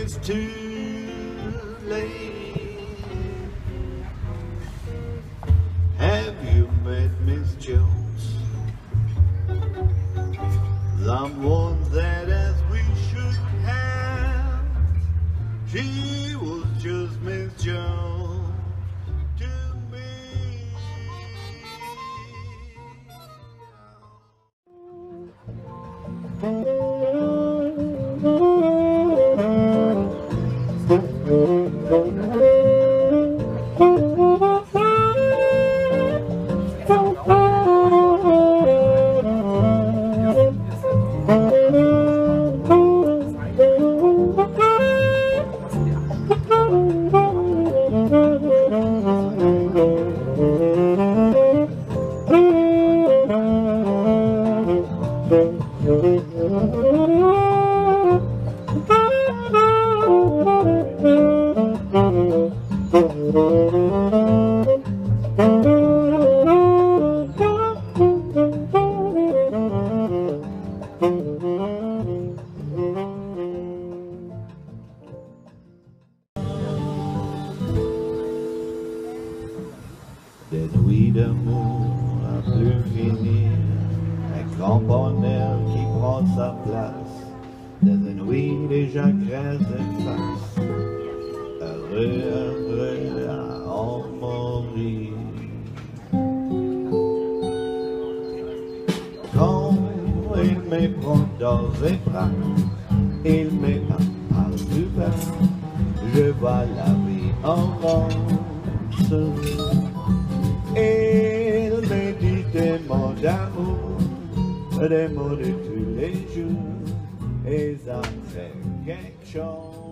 it's too late. Have you met Miss Jones? Someone that as we should have. She was just Miss Jones to me. Des nuits d'amour à plus finir, un grand bonheur qui prend sa place. Des nuits déjà grâce et face, heureux à en mourir. Quand il me prend dans ses bras, il me parle plus bas, je vois la vie en rose. Il me dit des mots d'amour, des mots de tous les jours, et ça me fait quelque chose.